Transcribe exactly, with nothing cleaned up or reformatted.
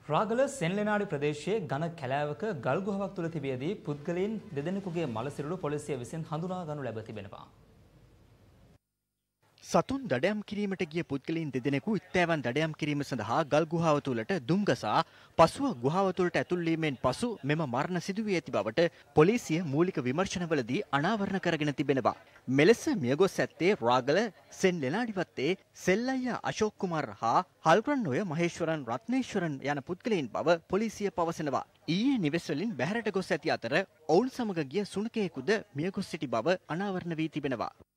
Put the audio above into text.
රාගල සෙන්ලෙනාඩි ප්‍රදේශයේ ඝන කැලෑවක ගල් ගුහාවක් තුළ තිබියදී පුද්ගලයන් දෙදෙනෙකුගේ මළ සිරුරු පොලිසිය විසින් හඳුනා ගනු ලැබ තිබෙනවා. සතුන් දඩයම් කිරීමට ගිය පුද්ගලයන් දෙදෙනෙකු ඉත්තෑවන් දඩයම් කිරීම සඳහා ගල් ගුහාව තුළට දුම් ගසා පසුව ගුහාව තුළට ඇතුල් වීමෙන් පසු මෙම මරණ සිදු වී ඇති බවට පොලිසිය මූලික විමර්ශනවලදී අනාවරණ කරගෙන තිබෙනවා. මෙලෙස මියගොස් ඇත්තේ රාගල සෙන් ලෙනාඩිවත්තේ සෙල්ලయ్య අශෝක් කුමාර් හා හල්රන්නොය මහේශ්වරන් රත්නේශ්වරන් යන පුද්ගලයන් බව පොලිසිය පවසනවා. ඊයේ නිවෙස් වලින් බැහැරට ගොස් ඇති අතර ඔවුන් සමග ගිය සුනකයෙකුද මියගොස් සිටි බව අනාවරණ වී තිබෙනවා.